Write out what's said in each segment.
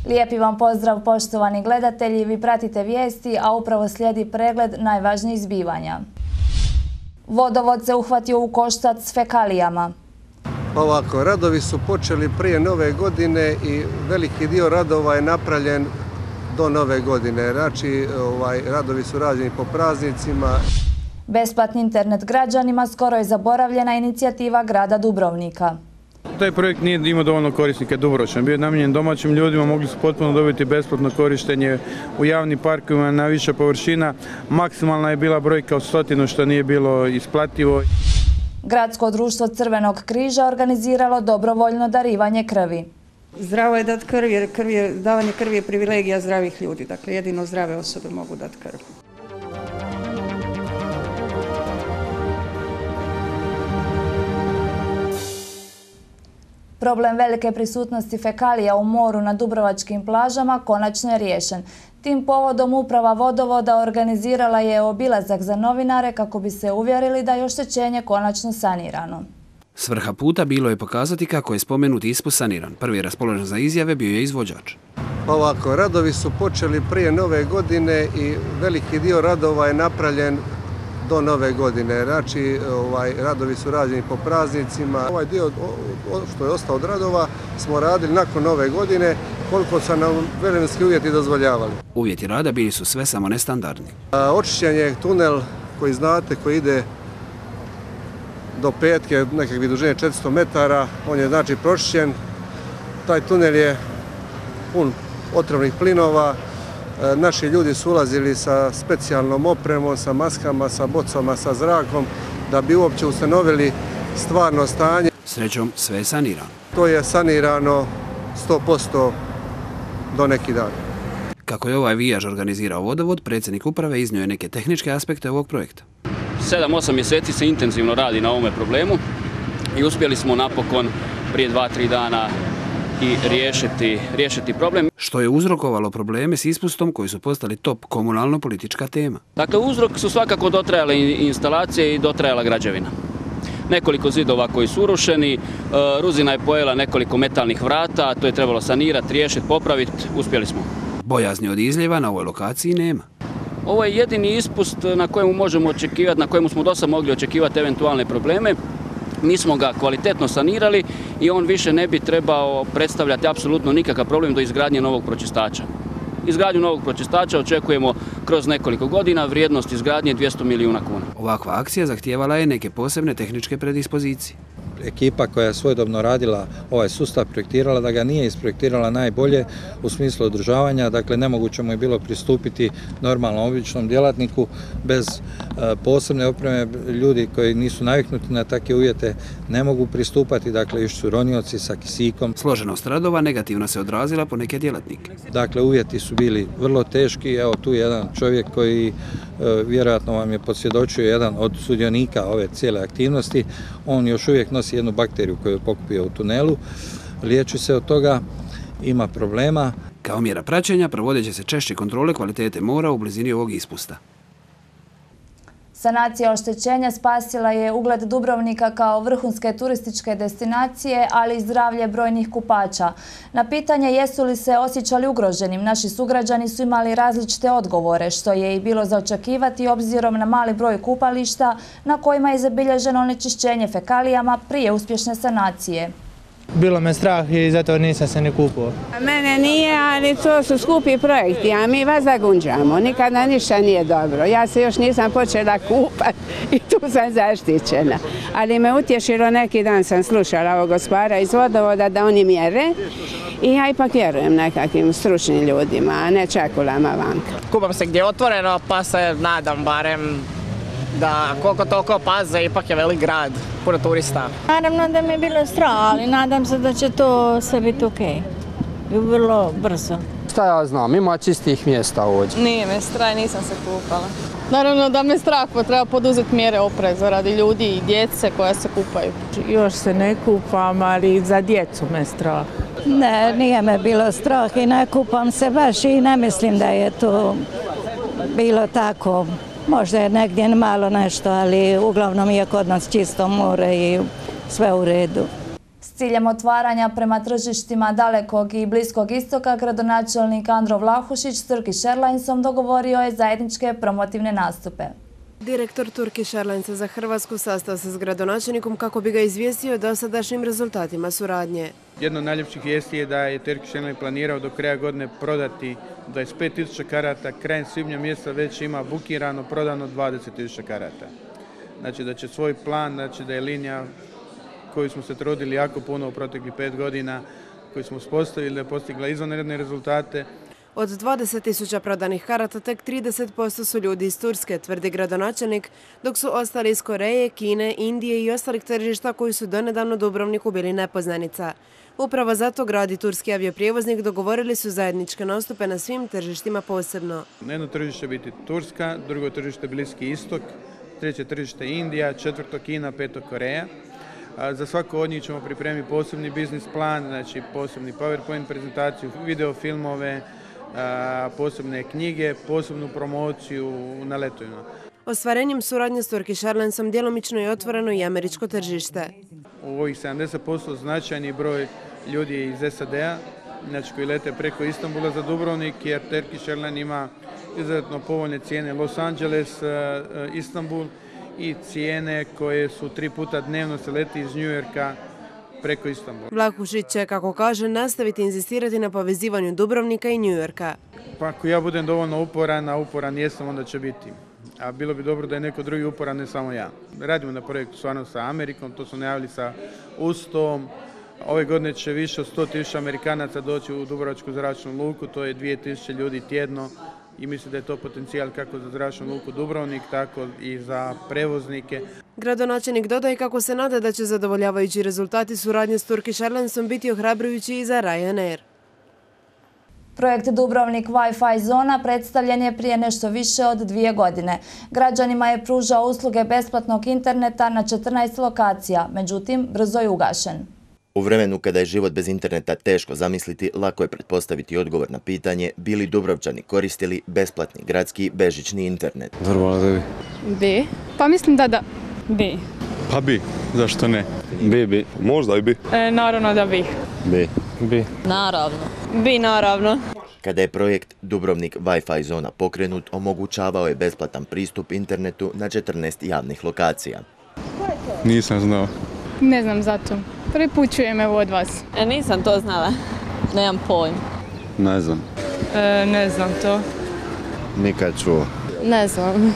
Lijepi vam pozdrav poštovani gledatelji, vi pratite vijesti, a upravo slijedi pregled najvažnijih zbivanja. Vodovod se uhvatio u koštac s fekalijama. Ovako, radovi su počeli prije nove godine i veliki dio radova je napravljen do nove godine. Znači, radovi su rađeni po praznicima. Besplatni internet građanima skoro je zaboravljena inicijativa grada Dubrovnika. Taj projekt nije imao dovoljno korisnika dugoročno. Bio je namijenjen domaćim ljudima, mogli su potpuno dobiti besplatno korištenje u javnim parkovima na više površina. Maksimalna je bila brojka od 100, što nije bilo isplativo. Gradsko društvo Crvenog križa organiziralo dobrovoljno darivanje krvi. Zdravo je dati krv, jer davanje krvi je privilegija zdravih ljudi. Dakle, jedino zdrave osobe mogu dati krv. Problem velike prisutnosti fekalija u moru na dubrovačkim plažama konačno je riješen. Tim povodom uprava vodovoda organizirala je obilazak za novinare kako bi se uvjerili da je oštećenje konačno sanirano. Svrha puta bilo je pokazati kako je spomenuti ispust saniran. Prvi raspoložen za izjave bio je izvođač. Ovako, radovi su počeli prije nove godine i veliki dio radova je napravljen do nove godine. Znači, radovi su rađeni po praznicima. Ovaj dio što je ostao od radova smo radili nakon nove godine, koliko su nam vremenski uvjeti dozvoljavali. Uvjeti rada bili su sve samo nestandardni. Očišćen je tunel koji znate, koji ide do Petke, nekakve dužine 400 metara. On je znači pročišćen. Taj tunel je pun otrovnih plinova. Naši ljudi su ulazili sa specijalnom opremom, sa maskama, sa bocama, sa zrakom, da bi uopće ustanovili stvarno stanje. Srećom, sve je sanirano. To je sanirano 100% do neki dan. Kako je ovaj vijaž organizirao vodovod, predsjednik uprave iznio je neke tehničke aspekte ovog projekta. 7-8 mjeseci se intenzivno radi na ovome problemu i uspjeli smo napokon prije 2-3 dana i riješiti problem. Što je uzrokovalo probleme s ispustom koji su postali top komunalno-politička tema. Dakle, uzrok su svakako dotrajale instalacije i dotrajala građevina. Nekoliko zidova koji su urušeni, ruzina je pojela nekoliko metalnih vrata, to je trebalo sanirati, riješiti, popraviti, uspjeli smo. Bojazni od izljeva na ovoj lokaciji nema. Ovo je jedini ispust na kojemu možemo očekivati, na kojemu smo dosad mogli očekivati eventualne probleme. Mi smo ga kvalitetno sanirali i on više ne bi trebao predstavljati apsolutno nikakav problem do izgradnje novog pročistača. Izgradnju novog pročistača očekujemo kroz nekoliko godina, vrijednost izgradnje 200 milijuna kuna. Ovakva akcija zahtijevala je neke posebne tehničke predispozicije. Ekipa koja je svojedobno radila ovaj sustav, projektirala, da ga nije isprojektirala najbolje u smislu održavanja, dakle nemoguće mu je bilo pristupiti normalnom običnom djelatniku bez posebne opreme. Ljudi koji nisu naviknuti na takve uvjete ne mogu pristupati, dakle išli su ronioci sa kisikom. Složenost radova negativno se odrazila po neke djelatnike. Dakle, uvjeti su bili vrlo teški. Evo tu je jedan čovjek koji vjerojatno vam je posvjedočio, jedan od sudionika ove cijele aktivnosti. On još uvijek nosi jednu bakteriju koju je pokupio u tunelu, liječi se od toga, ima problema. Kao mjera praćenja provodit će se češće kontrole kvalitete mora u blizini ovog ispusta. Sanacija oštećenja spasila je ugled Dubrovnika kao vrhunske turističke destinacije, ali i zdravlje brojnih kupača. Na pitanje jesu li se osjećali ugroženim, naši sugrađani su imali različite odgovore, što je i bilo za očekivati obzirom na mali broj kupališta na kojima je zabilježeno onečišćenje fekalijama prije uspješne sanacije. Bilo me strah i zato nisam se ni kupao. Mene nije, ali to su skupi projekti, a mi vas zagunđamo. Nikada ništa nije dobro. Ja se još nisam počela kupati i tu sam zaštićena. Ali me utješilo, neki dan sam slušala ovog gospara iz vodovoda da oni mjere i ja ipak vjerujem nekakvim stručnim ljudima, a ne čekulama vanka. Kupam se gdje je otvoreno, pa se nadam barem da koliko toliko paze, ipak je velik grad, puno turista. Naravno da mi je bilo strah, ali nadam se da će to sve biti okej. I vrlo brzo. Šta ja znam, ima čistih mjesta ovdje. Nije me strah, nisam se kupala. Naravno da me strah, pa treba poduzeti mjere opreza radi ljudi i djece koja se kupaju. Još se ne kupam, ali za djecu me strah. Ne, nije me bilo strah i ne kupam se baš i ne mislim da je to bilo tako. Možda je negdje malo nešto, ali uglavnom je kod nas čisto more i sve u redu. ciljem otvaranja prema tržištima Dalekog i Bliskog istoka, gradonačelnik Andro Vlahušić s Turkish Airlinesom dogovorio je zajedničke promotivne nastupe. Direktor Turkish Airlinesa za Hrvatsku sastao se s gradonačelnikom kako bi ga izvijestio o dosadašnjim rezultatima suradnje. Jedno od najljepših vijesti je da je Turkish Airlines planirao do kraja godine prodati 25.000 karata, krajem svibnja mjeseca već ima bukirano, prodano 20.000 karata. Znači da će svoj plan, znači da je linija koju smo se trudili jako puno u proteklih 5 godina, koju smo uspostavili, da je postigla izvanredne rezultate. Od 20.000 prodanih karata tek 30% su ljudi iz Turske, tvrdi gradonačelnik, dok su ostali iz Koreje, Kine, Indije i ostalih tržišta koji su donedavno Dubrovniku bili nepoznanica. Upravo zato grad i turski avioprijevoznik dogovorili su zajedničke nastupe na svim tržištima posebno. Jedno tržište će biti Turska, drugo tržište Bliski istok, treće tržište Indija, četvrto Kina, peto Koreja. Za svako od njih ćemo pripremiti posebni biznis plan, znači posebni PowerPoint prezentaciju, videofilmove, posebne knjige, posebnu promociju na letovima. Ostvarenjem suradnje s Turkish Airlinesom djelomično je otvoreno i američko tržište. U ovih 70% značajni broj ljudi je iz SAD-a, znači koji lete preko Istanbula za Dubrovnik, jer Turkish Airlines ima izuzetno povoljne cijene Los Angeles, Istanbul i cijene koje su 3 puta dnevno se leti iz New Yorka preko Istanbula. Vlahušić će, kako kaže, nastaviti inzistirati na povezivanju Dubrovnika i New Yorka. Pa ako ja budem dovoljno uporan, a uporan jesam, onda će biti. A bilo bi dobro da je neko drugi uporan, ne samo ja. Radimo na projektu stvarno sa Amerikom, to su najavili sa USTOM. Ove godine će više od 100.000 Amerikanaca doći u Dubrovačku zračnu luku, to je 2.000 ljudi tjedno. I mislim da je to potencijal kako za zračnu luku Dubrovnik, tako i za prevoznike. Gradonačelnik dodaje kako se nada da će zadovoljavajući rezultati suradnje s Turkish Airlinesom biti ohrabrujući i za Ryanair. Projekt Dubrovnik Wi-Fi zona predstavljen je prije nešto više od 2 godine. Građanima je pružao usluge besplatnog interneta na 14 lokacija, međutim, brzo je ugašen. U vremenu kada je život bez interneta teško zamisliti, lako je pretpostaviti odgovor na pitanje bi li Dubrovčani koristili besplatni gradski bežični internet. Normalno da bi. Bi. Pa mislim da. Bi. Pa bi, zašto ne? Bi. Možda i bi. Naravno da bi. Bi. Naravno. Bi, naravno. Kada je projekt Dubrovnik Wi-Fi zona pokrenut, omogućavao je besplatan pristup internetu na 14 javnih lokacija. Nisam znao. Ne znam zato. Prvi put čujem evo od vas. Nisam to znala. Nemam pojma. Ne znam. Ne znam to. Nikad čuo. Ne znam.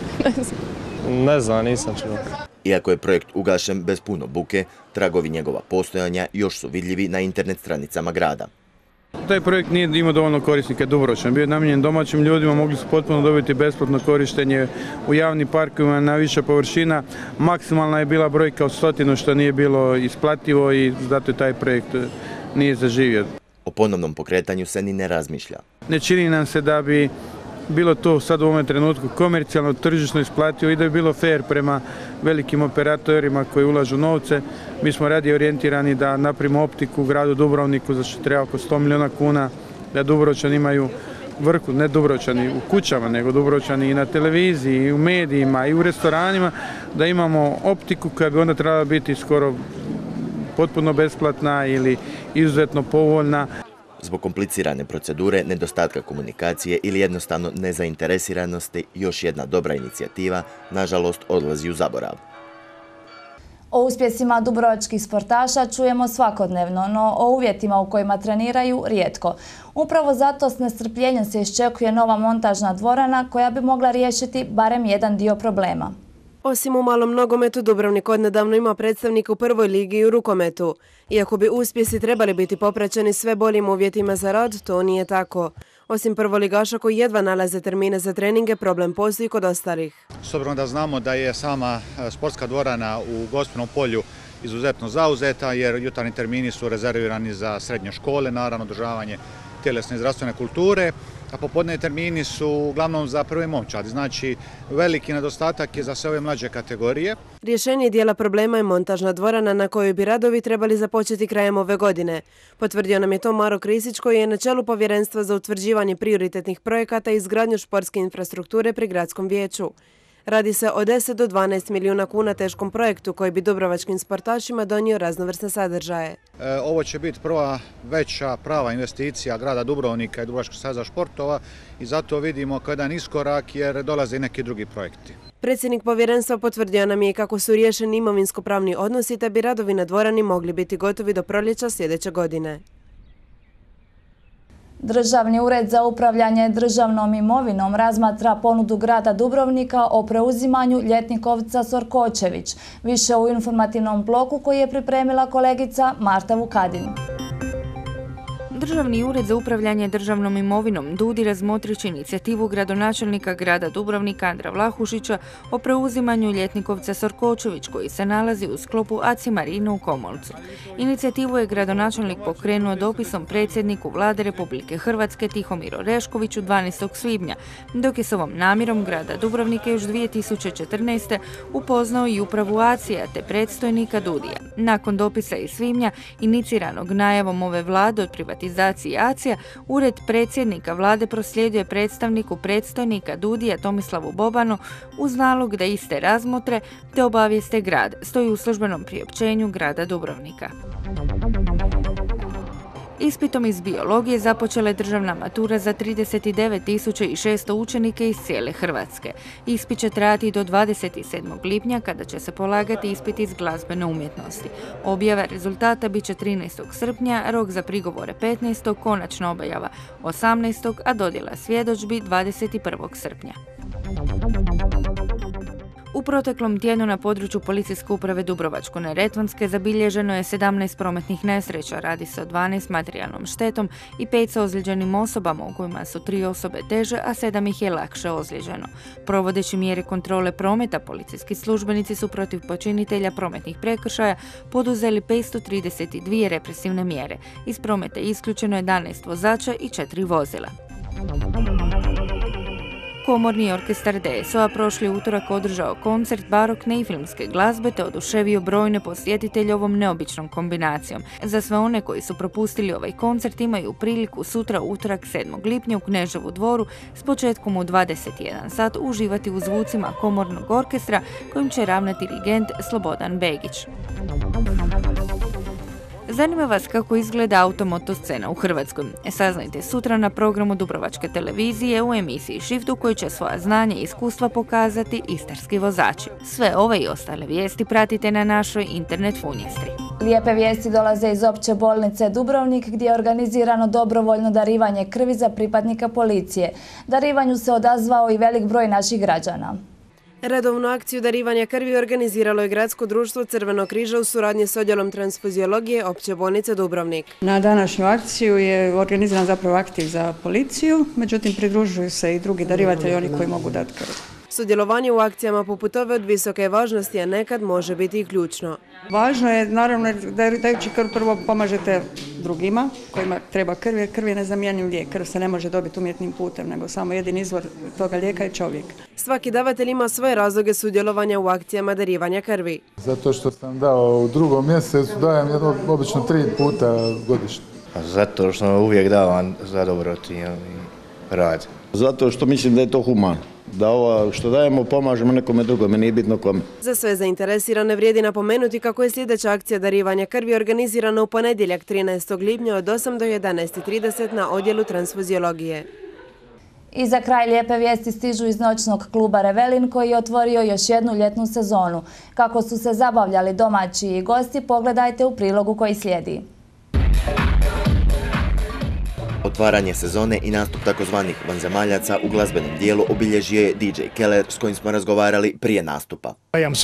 Ne znam, nisam čuo. Iako je projekt ugašen bez puno buke, tragovi njegova postojanja još su vidljivi na internet stranicama grada. Taj projekt nije imao dovoljno korisnika Dubrovčana. Bio je namijenjen domaćim ljudima, mogli su potpuno dobiti besplatno korištenje u javnim parkovima na više površina. Maksimalna je bila brojka od 100, što nije bilo isplativo i zato je taj projekt nije zaživio. O ponovnom pokretanju se ni ne razmišlja. Ne čini nam se da bi bilo to sad u ovom trenutku komercijalno, tržišno isplativo i da bi bilo fair prema velikim operatorima koji ulažu novce. Mi smo radije orijentirani da napravimo optiku u gradu Dubrovniku za što treba oko 100 milijuna kuna, da Dubrovčani imaju vrhu, ne Dubrovčani u kućama, nego Dubrovčani i na televiziji, i u medijima, i u restoranima, da imamo optiku koja bi onda trebala biti skoro potpuno besplatna ili izuzetno povoljna. Zbog komplicirane procedure, nedostatka komunikacije ili jednostavno nezainteresiranosti, još jedna dobra inicijativa, nažalost, odlazi u zaborav. O uspjesima dubrovačkih sportaša čujemo svakodnevno, no o uvjetima u kojima treniraju rijetko. Upravo zato s nestrpljenjem se iščekuje nova montažna dvorana koja bi mogla riješiti barem jedan dio problema. Osim u malom nogometu, Dubrovnik odnedavno ima predstavnika u prvoj ligi i u rukometu. Iako bi uspjesi trebali biti popraćeni sve boljim uvjetima za rad, to nije tako. Osim prvoligaša koji jedva nalaze termine za treninge, problem postoji kod ostalih. S obzirom da znamo da je sama sportska dvorana u Gospinom polju izuzetno zauzeta, jer jutarnji termini su rezervirani za srednje škole, naravno održavanje tjelesne i zdravstvene kulture, a popodne termini su uglavnom za prve momčadi. Znači, veliki nedostatak je za sve ove mlađe kategorije. Rješenje dijela problema je montažna dvorana na kojoj bi radovi trebali započeti krajem ove godine. Potvrdio nam je to Maro Krisić koji je na čelu Povjerenstva za utvrđivanje prioritetnih projekata i izgradnju športske infrastrukture pri Gradskom vijeću. Radi se o 10 do 12 milijuna kuna teškom projektu koji bi dubrovačkim sportašima donio raznovrsne sadržaje. Ovo će biti prva veća prava investicija grada Dubrovnika i Dubrovačkog saveza športova i zato vidimo kao jedan iskorak jer dolaze i neki drugi projekti. Predsjednik povjerenstva potvrdio nam je kako su riješeni imovinsko-pravni odnosi te bi radovi na dvorani mogli biti gotovi do proljeća sljedeće godine. Državni ured za upravljanje državnom imovinom razmatra ponudu grada Dubrovnika o preuzimanju Ljetnikovca Sorkočević. Više u informativnom bloku koji je pripremila kolegica Marta Vukadin. Državni ured za upravljanje državnom imovinom DUDI razmotrići inicijativu gradonačelnika grada Dubrovnika Andra Vlahušića o preuzimanju Ljetnikovca Sorkočević koji se nalazi u sklopu ACI Marine u Komolcu. Inicijativu je gradonačelnik pokrenuo dopisom predsjedniku Vlade Republike Hrvatske Tihomiru Oreškoviću 12. svibnja, dok je s ovom namjerom grada Dubrovnika još 2014. upoznao i upravu ACI-a te predstojnika DUDI-a. Nakon dopisa iz svibnja, iniciranog najavom ove vlade od privatizacije ACI-a, ured predsjednika vlade proslijedio je predstavniku predstojnika DUDI-a Tomislavu Bobanu uz nalog da iste razmotre te obavijeste grad, stoji u službenom priopćenju grada Dubrovnika. Ispitom iz biologije započela je državna matura za 39.600 učenika iz cijele Hrvatske. Ispit će trajati do 27. lipnja kada će se polagati ispit iz glazbene umjetnosti. Objava rezultata bit će 13. srpnja, rok za prigovore 15. konačna objava 18. a dodjela svjedodžbi 21. srpnja. U proteklom tjednu na području Policijske uprave Dubrovačko-neretvanske zabilježeno je 17 prometnih nesreća, radi se o 12 materijalnom štetom i 5 sa ozlijeđenim osobama, u kojima su 3 osobe teže, a 7 ih je lakše ozlijeđeno. Provodeći mjere kontrole prometa, policijski službenici su protiv počinitelja prometnih prekršaja poduzeli 532 represivne mjere. Iz prometa isključeno 11 vozača i 4 vozila. Komorni orkestar DSO-a prošli utorak održao koncert barokne i filmske glazbe te oduševio brojne posjetitelje ovom neobičnom kombinacijom. Za sve one koji su propustili ovaj koncert imaju priliku sutra utorak 7. lipnja u Kneževu dvoru s početkom u 21 sat uživati u zvucima komornog orkestra kojim će ravnati dirigent Slobodan Begić. Zanima vas kako izgleda automoto scena u Hrvatskoj. Saznajte sutra na programu Dubrovačke televizije u emisiji Shift u kojoj će svoja znanja i iskustva pokazati istarski vozači. Sve ove i ostale vijesti pratite na našoj internet funjestri. Lijepe vijesti dolaze iz opće bolnice Dubrovnik gdje je organizirano dobrovoljno darivanje krvi za pripadnika policije. Darivanju se odazvao i velik broj naših građana. Redovnu akciju darivanja krvi organiziralo je Gradsko društvo Crvenog križa u suradnji s odjelom transfuziologije opće bolnice Dubrovnik. Na današnju akciju je organiziran zapravo aktiv za policiju, međutim pridružuju se i drugi darivatelji, oni koji mogu dati krv. Sudjelovanje u akcijama poput ove od visoke važnosti, a nekad može biti i ključno. Važno je naravno da dajući krv prvo pomažete drugima kojima treba krv, jer krv je nezamjenjiv lijek. Krv se ne može dobiti umjetnim putem, nego samo jedini izvor toga lijeka je čovjek. Svaki davatelj ima svoje razloge sudjelovanja u akcijama darivanja krvi. Zato što sam dao u 2. mjesecu, dajem obično 3 puta godišnje. Zato što uvijek davam za dobroti i rad. Zato što mislim da je to humano. Da ovo što dajemo pomažemo nekome drugome, nije bitno kome. Za sve zainteresirane vrijedi napomenuti kako je sljedeća akcija darivanja krvi organizirana u ponedjeljak 13. lipnja od 8 do 11:30 na odjelu transfuziologije. I za kraj lijepe vijesti stižu iz noćnog kluba Revelin koji je otvorio još jednu ljetnu sezonu. Kako su se zabavljali domaći i gosti, pogledajte u prilogu koji slijedi. Otvaranje sezone i nastup takozvanih vanzemaljaca u glazbenom dijelu obilježio je DJ Keller s kojim smo razgovarali prije nastupa.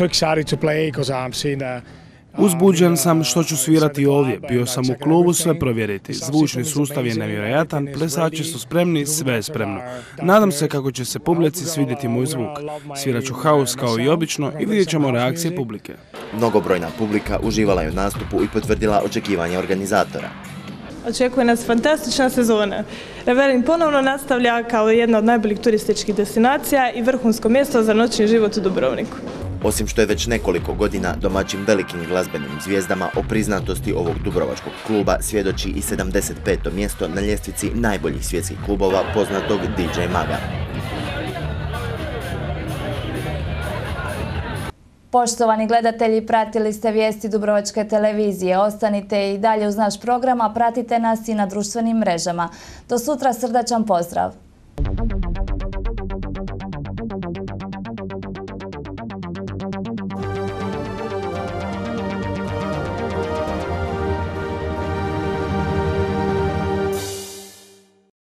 Uzbuđen sam što ću svirati ovdje. Bio sam u klubu sve provjeriti. Zvučni sustav je nevjerojatan, plesači su spremni, sve je spremno. Nadam se kako će se publici svidjeti moj zvuk. Svirat ću haus kao i obično i vidjet ćemo reakcije publike. Mnogobrojna publika uživala je u nastupu i potvrdila očekivanja organizatora. Očekuje nas fantastična sezona. Revelin ponovno nastavlja kao jedna od najboljih turističkih destinacija i vrhunsko mjesto za noćni život u Dubrovniku. Osim što je već nekoliko godina domaćim velikim glazbenim zvijezdama, o priznatosti ovog dubrovačkog kluba svjedoči i 75. mjesto na ljestvici najboljih svjetskih klubova poznatog DJ Maga. Poštovani gledatelji, pratili ste vijesti Dubrovačke televizije. Ostanite i dalje uz naš program, a pratite nas i na društvenim mrežama. Do sutra, srdačan pozdrav!